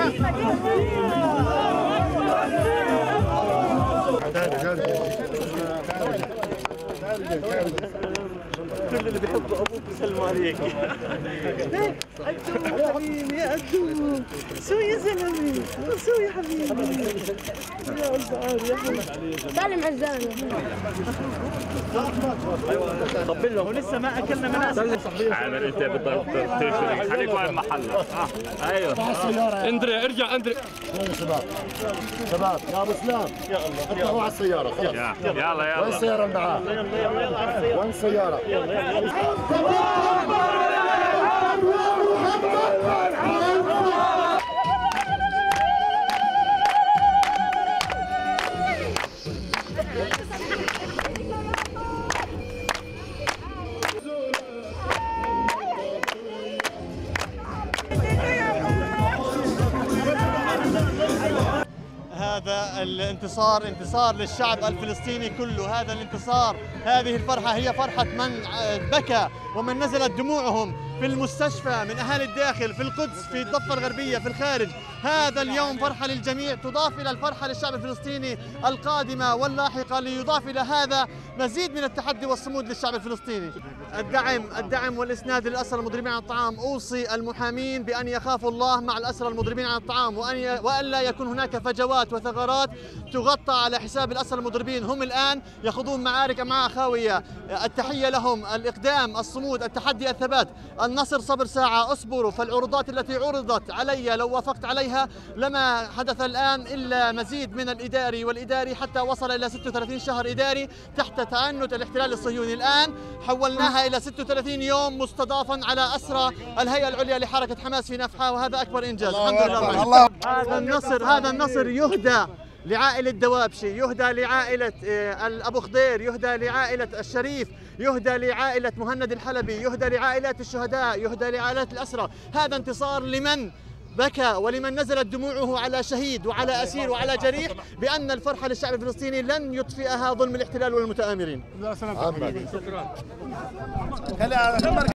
كل اللي بيحبوا ابوك بيسلموا عليك. عدو يا حبيبي يا عدو، شو يا زلمه؟ شو يا حبيبي؟ يا قلب يا حبيبي سلم على الزلمه. طبل له ولسه ما اكلنا مناسك. عامل انت بالضبط تشري خليك وين محلك. ايوه اندري ارجع اندري. شباب شباب يا ابو سلام يا الله اطلعوا على السياره خلاص. يلا وين السياره اللي معاه؟ وين السياره؟ هذا الانتصار انتصار للشعب الفلسطيني كله. هذا الانتصار، هذه الفرحة هي فرحة من بكى ومن نزلت دموعهم في المستشفى من أهالي الداخل، في القدس، في الضفة الغربية، في الخارج. هذا اليوم فرحة للجميع تضاف إلى الفرحة للشعب الفلسطيني القادمة واللاحقة، ليضاف إلى هذا مزيد من التحدي والصمود للشعب الفلسطيني. الدعم والإسناد للأسرى المضربين عن الطعام. أوصي المحامين بأن يخافوا الله مع الأسرى المضربين عن الطعام، وأن لا يكون هناك فجوات وثغرات تغطى على حساب الأسرى المضربين. هم الآن يخوضون معارك أمعاء خاوية. التحية لهم، الإقدام، الصمود، التحدي، الثبات. النصر صبر ساعة، اصبروا، فالعروضات التي عرضت علي لو وافقت عليها لما حدث الآن إلا مزيد من الإداري والإداري حتى وصل إلى 36 شهر إداري تحت تعنت الاحتلال الصهيوني. الآن حولناها إلى 36 يوم مستضافا على أسرى الهيئة العليا لحركة حماس في نفحة، وهذا أكبر إنجاز. الحمد لله. هذا النصر يهدى لعائلة دوابشي، يهدى لعائلة أبو خضير، يهدى لعائلة الشريف، يهدى لعائلة مهند الحلبي، يهدى لعائلات الشهداء، يهدى لعائلات الأسرى. هذا انتصار لمن بكى ولمن نزلت دموعه على شهيد وعلى أسير وعلى جريح، بأن الفرحة للشعب الفلسطيني لن يطفئها ظلم الاحتلال والمتآمرين.